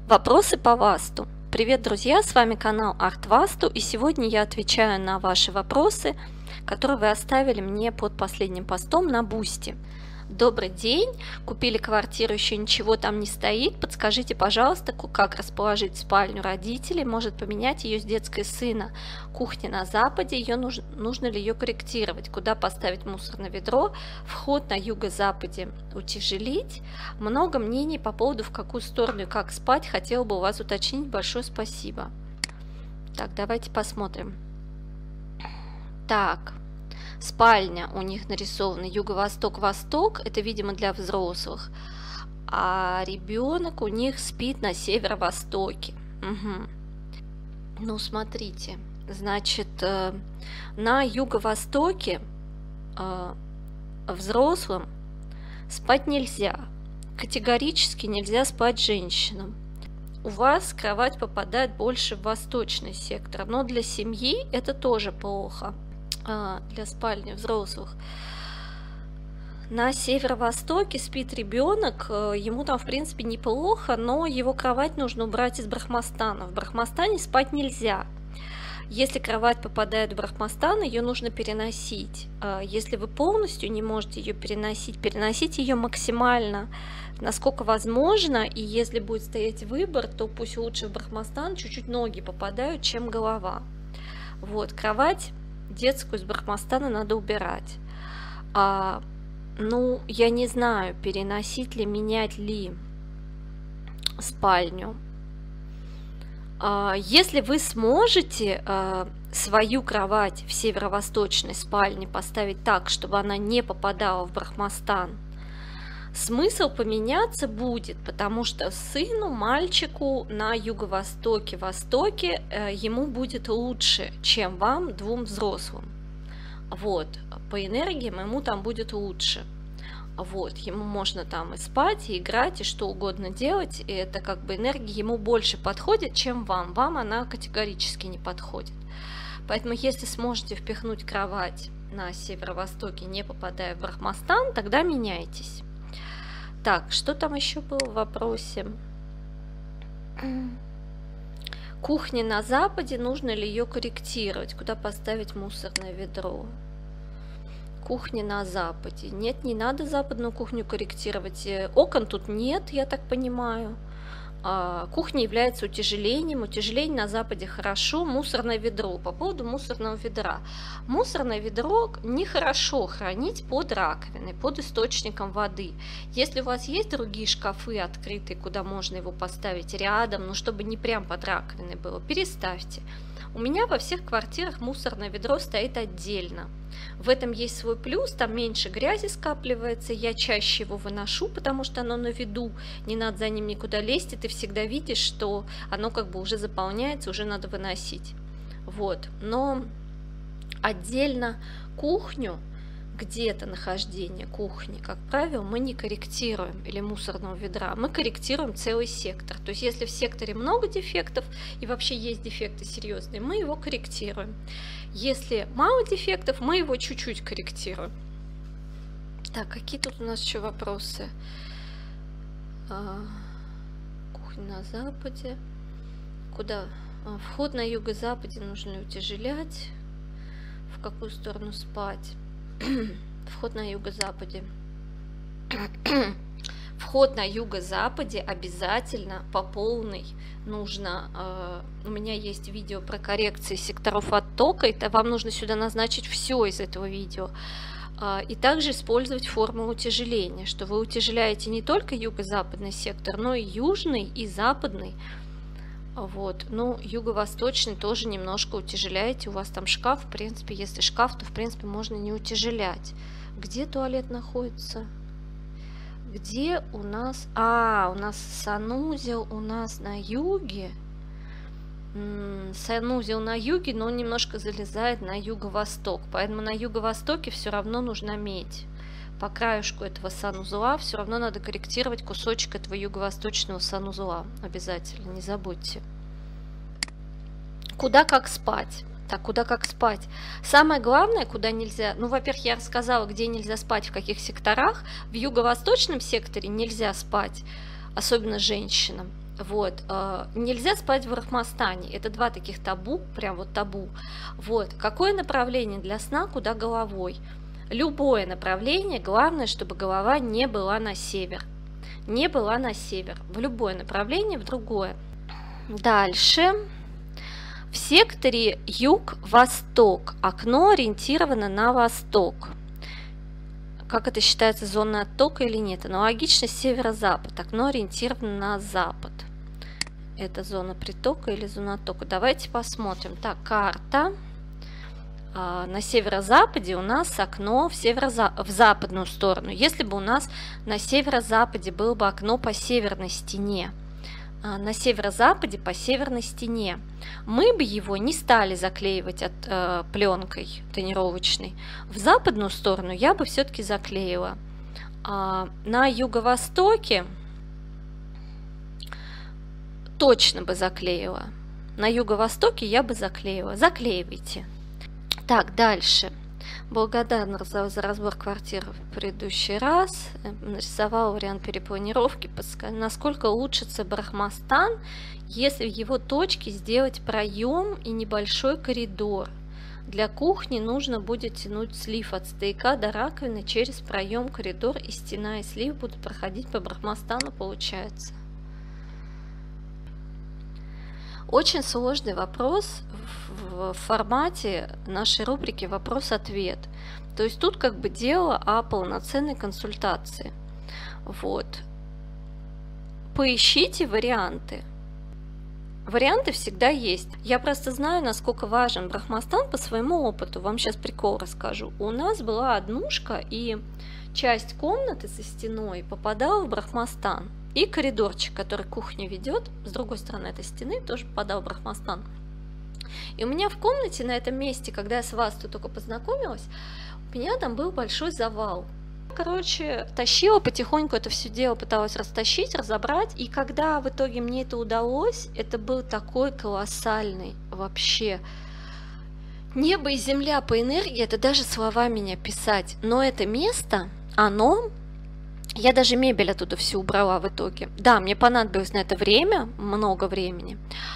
Вопросы по Васту. Привет, друзья, с вами канал Арт Васту, и сегодня я отвечаю на ваши вопросы, которые вы оставили мне под последним постом на Бусти. Добрый день, купили квартиру, еще ничего там не стоит, подскажите, пожалуйста, как расположить спальню родителей, может поменять ее с детской сына, кухня на западе, нужно ли ее корректировать, куда поставить мусорное ведро, вход на юго-западе утяжелить, много мнений по поводу в какую сторону и как спать, хотела бы у вас уточнить, большое спасибо. Так, давайте посмотрим. Так. Спальня у них нарисована юго-восток-восток, это, видимо, для взрослых, а ребенок у них спит на северо-востоке. Угу. Ну, смотрите, значит, на юго-востоке взрослым спать нельзя, категорически нельзя спать женщинам. У вас кровать попадает больше в восточный сектор, но для семьи это тоже плохо. Для спальни взрослых. На северо-востоке спит ребенок, ему там в принципе неплохо, но его кровать нужно убрать из Брахмастана. В Брахмастане спать нельзя. Если кровать попадает в Брахмастан, ее нужно переносить. Если вы полностью не можете ее переносить, переносите ее максимально, насколько возможно, и если будет стоять выбор, то пусть лучше в Брахмастан чуть-чуть ноги попадают, чем голова. Вот, кровать детскую из Брахмастана надо убирать. Ну, я не знаю, переносить ли, менять ли спальню. Если вы сможете свою кровать в северо-восточной спальне поставить так, чтобы она не попадала в Брахмастан, смысл поменяться будет, потому что сыну, мальчику на юго-востоке, востоке ему будет лучше, чем вам, двум взрослым. Вот, по энергиям ему там будет лучше. Вот, ему можно там и спать, и играть, и что угодно делать, и это как бы энергия ему больше подходит, чем вам. Вам она категорически не подходит. Поэтому если сможете впихнуть кровать на северо-востоке, не попадая в Брахмастан, тогда меняйтесь. Так, что там еще было в вопросе? Кухня на западе, нужно ли ее корректировать? Куда поставить мусорное ведро? Кухня на западе. Нет, не надо западную кухню корректировать. Окон тут нет, я так понимаю. Кухня является утяжелением. Утяжеление на западе хорошо. Мусорное ведро. По поводу мусорного ведра. Мусорное ведро нехорошо хранить под раковиной, под источником воды. Если у вас есть другие шкафы открытые, куда можно его поставить рядом, но чтобы не прям под раковиной было, переставьте. У меня во всех квартирах мусорное ведро стоит отдельно. В этом есть свой плюс, там меньше грязи скапливается, я чаще его выношу, потому что оно на виду, не надо за ним никуда лезть, и ты всегда видишь, что оно как бы уже заполняется, уже надо выносить. Вот, но отдельно кухню, где-то нахождение кухни, как правило, мы не корректируем, или мусорного ведра, мы корректируем целый сектор. То есть если в секторе много дефектов и вообще есть дефекты серьезные, мы его корректируем. Если мало дефектов, мы его чуть-чуть корректируем. Так, какие тут у нас еще вопросы? Кухня на западе. Куда? Вход на юго-западе, нужно ли утяжелять? В какую сторону спать? Вход на юго-западе. Вход на юго-западе обязательно по полной нужно. У меня есть видео про коррекции секторов оттока, это вам нужно сюда назначить все из этого видео. И также использовать формулу утяжеления, что вы утяжеляете не только юго-западный сектор, но и южный, и западный. Вот, ну, юго-восточный тоже немножко утяжеляете, у вас там шкаф, в принципе, если шкаф, то, в принципе, можно не утяжелять. Где туалет находится? Где у нас? У нас санузел у нас на юге. Санузел на юге, но он немножко залезает на юго-восток, поэтому на юго-востоке все равно нужна медь. По краешку этого санузла все равно надо корректировать кусочек этого юго-восточного санузла. Обязательно, не забудьте. Куда как спать? Так, куда как спать? Самое главное, куда нельзя... Ну, во-первых, я рассказала, где нельзя спать, в каких секторах. В юго-восточном секторе нельзя спать, особенно женщинам. Вот, нельзя спать в Брахмастане. Это два таких табу, прям вот табу. Вот, какое направление для сна, куда головой? Любое направление, главное, чтобы голова не была на север. Не была на север. В любое направление, в другое. Дальше. В секторе юг-восток. Окно ориентировано на восток. Как это считается, зона оттока или нет? Аналогично северо-запад. Окно ориентировано на запад. Это зона притока или зона оттока? Давайте посмотрим. Так, карта. На северо-западе у нас окно в западную сторону. Если бы у нас на северо-западе было бы окно по северной стене, на северо-западе по северной стене, мы бы его не стали заклеивать пленкой тонировочной. В западную сторону я бы все-таки заклеила. На юго-востоке точно бы заклеила. На юго-востоке я бы заклеила. Заклеивайте. Так, дальше. Благодарна за разбор квартир в предыдущий раз. Нарисовала вариант перепланировки. Насколько улучшится Брахмастан, если в его точке сделать проем и небольшой коридор. Для кухни нужно будет тянуть слив от стояка до раковины через проем, коридор, и стена и слив будут проходить по Брахмастану, получается. Очень сложный вопрос в формате нашей рубрики «Вопрос-ответ». То есть тут как бы дело о полноценной консультации. Вот. Поищите варианты. Варианты всегда есть. Я просто знаю, насколько важен Брахмастан по своему опыту. Вам сейчас прикол расскажу. У нас была однушка, и часть комнаты со стеной попадала в Брахмастан. И коридорчик, который к кухне ведет, с другой стороны этой стены, тоже попадал в Брахмастан. И у меня в комнате на этом месте, когда я с вас тут только познакомилась, у меня там был большой завал. Короче, тащила потихоньку это все дело, пыталась растащить, разобрать. И когда в итоге мне это удалось, это был такой колоссальный вообще небо и земля по энергии, это даже словами не описать. Но это место, оно... Я даже мебель оттуда всю убрала в итоге. Да, мне понадобилось на это время, много времени.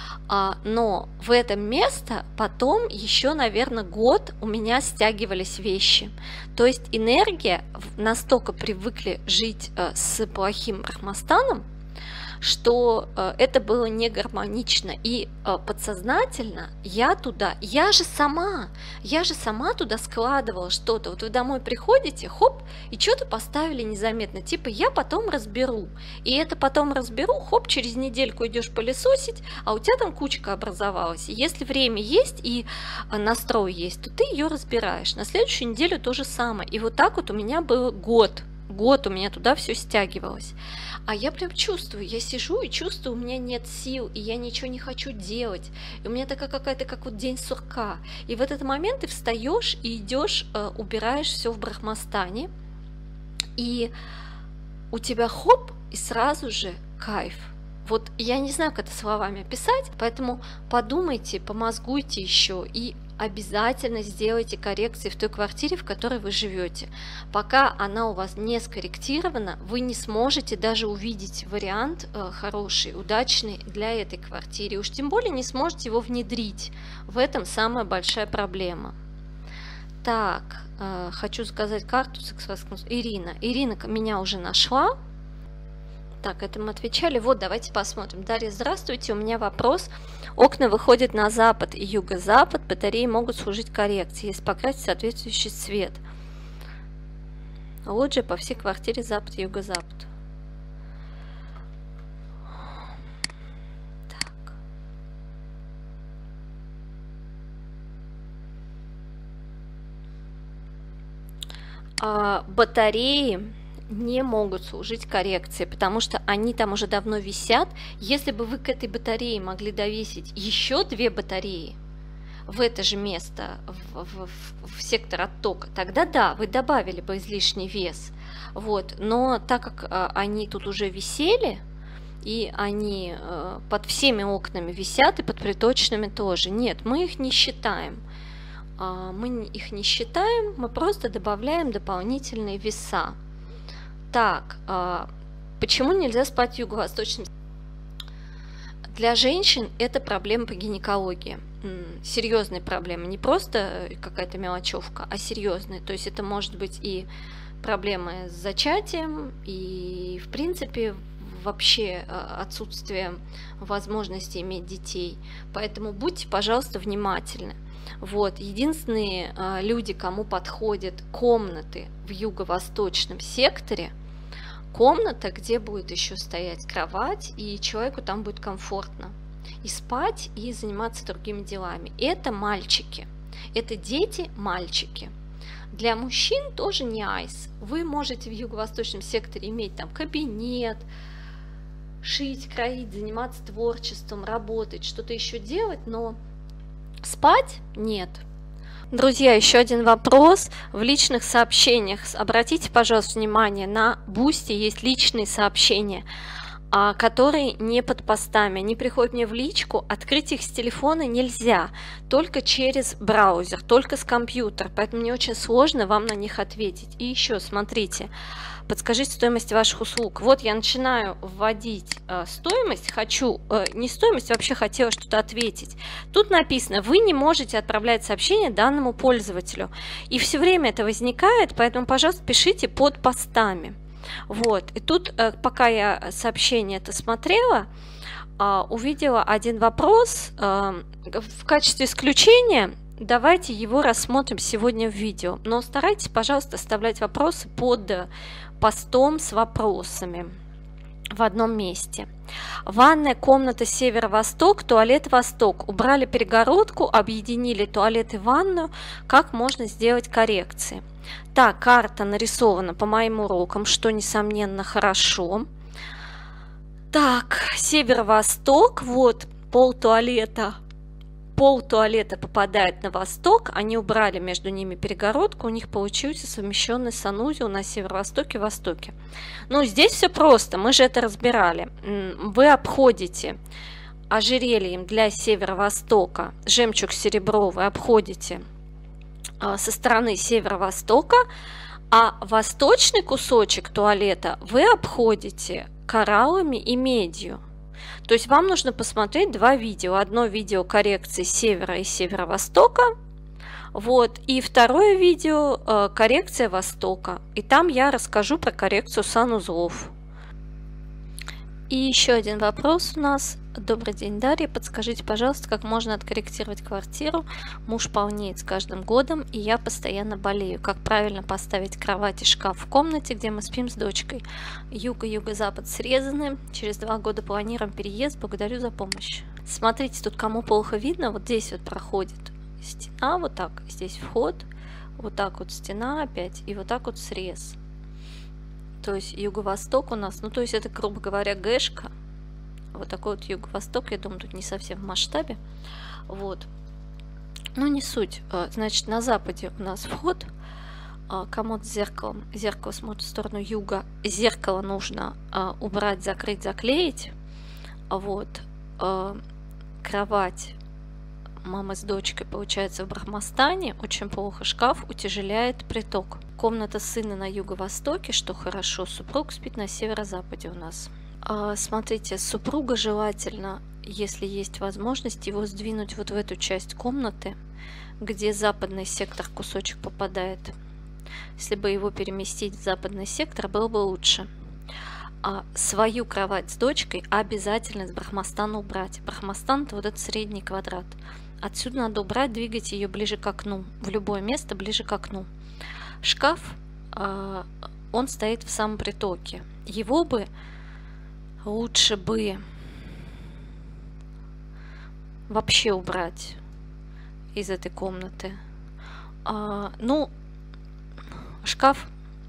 Но в это место потом еще, наверное, год у меня стягивались вещи. То есть энергия, настолько привыкли жить с плохим Брахмастаном, что это было не гармонично. И подсознательно я же сама туда складывала что-то. Вот вы домой приходите, хоп, и что-то поставили незаметно, типа я потом разберу. И это потом разберу, хоп, через недельку идешь пылесосить, а у тебя там кучка образовалась. И если время есть и настрой есть, то ты ее разбираешь. На следующую неделю то же самое. И вот так вот у меня был год у меня туда все стягивалось. А я прям чувствую, я сижу и чувствую, у меня нет сил, и я ничего не хочу делать. И у меня такая какая-то, как вот день сурка. И в этот момент ты встаешь и идешь, убираешь все в Брахмастане, и у тебя хоп, и сразу же кайф. Вот я не знаю, как это словами описать, поэтому подумайте, помозгуйте еще и обязательно сделайте коррекции в той квартире, в которой вы живете. Пока она у вас не скорректирована, вы не сможете даже увидеть вариант хороший, удачный для этой квартиры. Уж тем более не сможете его внедрить. В этом самая большая проблема. Так, хочу сказать карту с экспресс-консультацией. Ирина меня уже нашла. Так, это мы отвечали. Вот, давайте посмотрим. Дарья, здравствуйте. У меня вопрос. Окна выходят на запад и юго-запад. Батареи могут служить коррекцией, если покрасить соответствующий цвет. Лоджия по всей квартире запад и юго-запад. Так. Батареи не могут служить коррекцией, потому что они там уже давно висят. Если бы вы к этой батарее могли довесить еще 2 батареи в это же место, в сектор оттока, тогда да, вы добавили бы излишний вес. Вот. Но так как они тут уже висели, и они под всеми окнами висят, и под приточными тоже, нет, мы их не считаем. Мы просто добавляем дополнительные веса. Так, почему нельзя спать в юго-восточном? Для женщин это проблема по гинекологии. Серьезные проблемы, не просто какая-то мелочевка, а серьезные. То есть это может быть и проблемы с зачатием, и в принципе вообще отсутствие возможности иметь детей. Поэтому будьте, пожалуйста, внимательны. Вот, единственные люди, кому подходят комнаты в юго-восточном секторе, комната, где будет еще стоять кровать, и человеку там будет комфортно и спать, и заниматься другими делами. Это мальчики, это дети-мальчики. Для мужчин тоже не айс. Вы можете в юго-восточном секторе иметь там кабинет, шить, кроить, заниматься творчеством, работать, что-то еще делать, но спать нет. Друзья, еще один вопрос в личных сообщениях. Обратите, пожалуйста, внимание, на Boosty есть личные сообщения, которые не под постами. Они приходят мне в личку, открыть их с телефона нельзя, только через браузер, только с компьютера, поэтому мне очень сложно вам на них ответить. И еще, смотрите, подскажите стоимость ваших услуг. Вот я начинаю вводить стоимость, не стоимость, вообще хотела что-то ответить. Тут написано, вы не можете отправлять сообщение данному пользователю. И все время это возникает, поэтому, пожалуйста, пишите под постами. Вот, и тут, пока я сообщение это смотрела, увидела один вопрос. В качестве исключения давайте его рассмотрим сегодня в видео. Но старайтесь, пожалуйста, оставлять вопросы под постом с вопросами в одном месте. Ванная комната северо-восток, туалет восток. Убрали перегородку, объединили туалет и ванную. Как можно сделать коррекции? Так, карта нарисована по моим урокам, что, несомненно, хорошо. Так, северо-восток, вот пол туалета попадает на восток, они убрали между ними перегородку, у них получился совмещенный санузел на северо-востоке и востоке. Ну, здесь все просто, мы же это разбирали. Вы обходите ожерельем для северо-востока, жемчуг серебро вы обходите со стороны северо-востока, а восточный кусочек туалета вы обходите кораллами и медью. То есть вам нужно посмотреть два видео. Одно видео коррекции севера и северо-востока, вот, и второе видео коррекция востока. И там я расскажу про коррекцию санузлов. И еще один вопрос у нас. Добрый день, Дарья. Подскажите, пожалуйста, как можно откорректировать квартиру? Муж полнеет с каждым годом, и я постоянно болею. Как правильно поставить кровать и шкаф в комнате, где мы спим с дочкой? Юг и юго-запад срезаны. Через 2 года планируем переезд. Благодарю за помощь. Смотрите, тут кому плохо видно, вот здесь вот проходит стена, вот так. Здесь вход, вот так вот стена опять, и вот так вот срез. То есть юго-восток у нас, ну то есть это, грубо говоря, гэшка. Вот такой вот юго-восток, я думаю, тут не совсем в масштабе. Вот. Ну, не суть. Значит, на западе у нас вход, комод с зеркалом. Зеркало смотрит в сторону юга. Зеркало нужно убрать, закрыть, заклеить. Вот. Кровать мама с дочкой, получается, в Брахмастане. Очень плохо. Шкаф утяжеляет приток. Комната сына на юго-востоке, что хорошо. Супруг спит на северо-западе у нас. Смотрите, супруга желательно, если есть возможность, его сдвинуть вот в эту часть комнаты, где западный сектор кусочек попадает. Если бы его переместить в западный сектор, было бы лучше. Свою кровать с дочкой обязательно с Брахмастана убрать. Брахмастан — это вот этот средний квадрат. Отсюда надо убрать, двигать ее ближе к окну, в любое место ближе к окну. Шкаф, он стоит в самом притоке. Его бы лучше бы вообще убрать из этой комнаты. Ну, шкаф,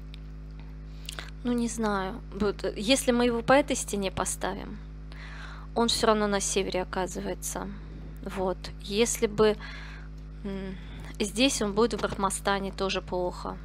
ну не знаю, если мы его по этой стене поставим, он все равно на севере оказывается. Вот, если бы здесь он будет в Брахмастане, тоже плохо.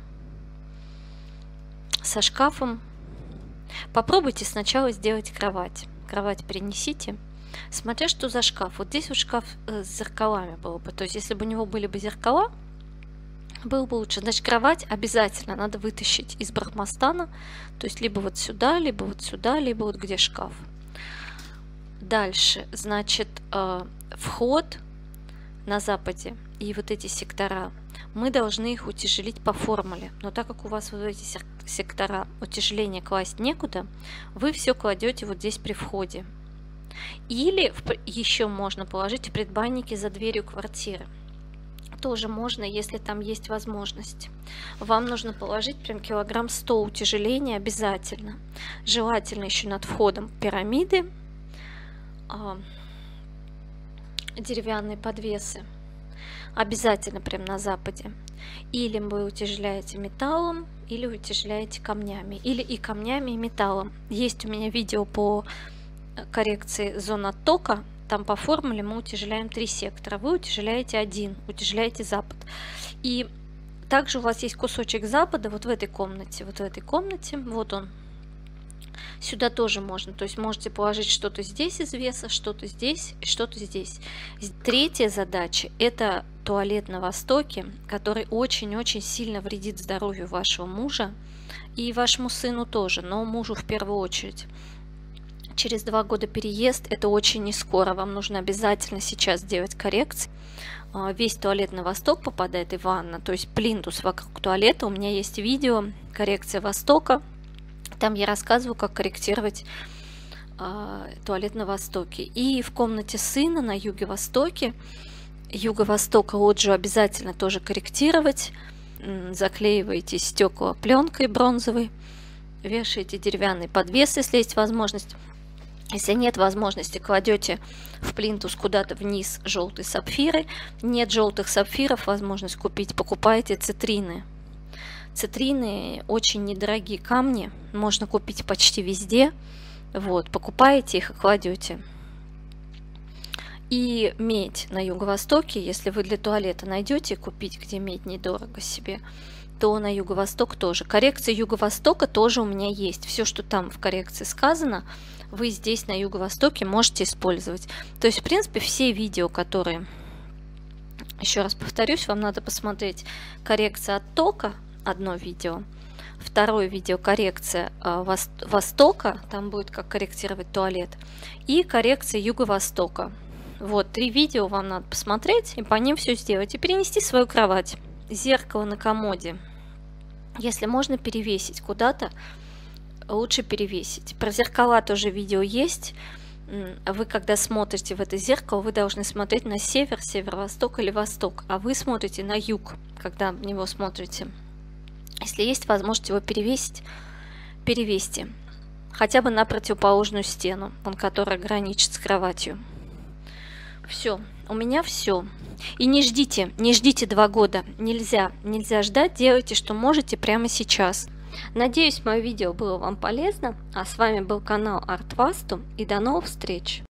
Со шкафом попробуйте сначала сделать кровать. Кровать перенесите, смотря что за шкаф. Вот здесь вот шкаф с зеркалами был бы. То есть, если бы у него были бы зеркала, было бы лучше. Значит, кровать обязательно надо вытащить из Брахмастана. То есть, либо вот сюда, либо вот сюда, либо вот где шкаф. Дальше, значит, вход на западе и вот эти сектора, мы должны их утяжелить по формуле. Но так как у вас вот эти сектора утяжеления класть некуда, вы все кладете вот здесь при входе. Или еще можно положить в предбаннике за дверью квартиры. Тоже можно, если там есть возможность. Вам нужно положить прям килограмм 100 утяжеления обязательно. Желательно еще над входом пирамиды, деревянные подвесы. Обязательно прям на западе. Или вы утяжеляете металлом, или утяжеляете камнями. Или и камнями, и металлом. Есть у меня видео по коррекции зон оттока. Там по формуле мы утяжеляем 3 сектора. Вы утяжеляете 1, утяжеляете запад. И также у вас есть кусочек запада вот в этой комнате. Вот он. Сюда тоже можно. То есть можете положить что-то здесь из веса, что-то здесь и что-то здесь. Третья задача – это туалет на востоке, который очень-очень сильно вредит здоровью вашего мужа и вашему сыну тоже, но мужу в первую очередь. Через 2 года переезд, это очень не скоро, вам нужно обязательно сейчас делать коррекции. Весь туалет на восток попадает и ванна, то есть плинтус вокруг туалета. У меня есть видео «Коррекция востока», там я рассказываю, как корректировать туалет на востоке. И в комнате сына на юго-востоке, юго-востока лоджию обязательно тоже корректировать. Заклеиваете стекла пленкой бронзовой, вешаете деревянный подвес, если есть возможность. Если нет возможности, кладете в плинтус куда-то вниз желтые сапфиры. Нет желтых сапфиров, возможность купить, покупаете цитрины. Цитрины очень недорогие камни, можно купить почти везде. Вот, покупаете их и кладете. И медь на юго-востоке, если вы для туалета найдете купить, где медь недорого себе, то на юго-восток тоже. Коррекция юго-востока тоже у меня есть. Все, что там в коррекции сказано, вы здесь на юго-востоке можете использовать. То есть, в принципе, все видео, которые, еще раз повторюсь, вам надо посмотреть коррекция оттока, одно видео. Второе видео коррекция востока, там будет как корректировать туалет. И коррекция юго-востока. Вот, 3 видео вам надо посмотреть и по ним все сделать. И перенести свою кровать. Зеркало на комоде. Если можно перевесить куда-то, лучше перевесить. Про зеркала тоже видео есть. Вы, когда смотрите в это зеркало, вы должны смотреть на север, северо-восток или восток. А вы смотрите на юг, когда в него смотрите. Если есть возможность его перевесить, перевесьте. Хотя бы на противоположную стену, которая граничит с кроватью. Все, у меня все. И не ждите 2 года. Нельзя ждать, делайте, что можете прямо сейчас. Надеюсь, мое видео было вам полезно. А с вами был канал Art Vastu, и до новых встреч!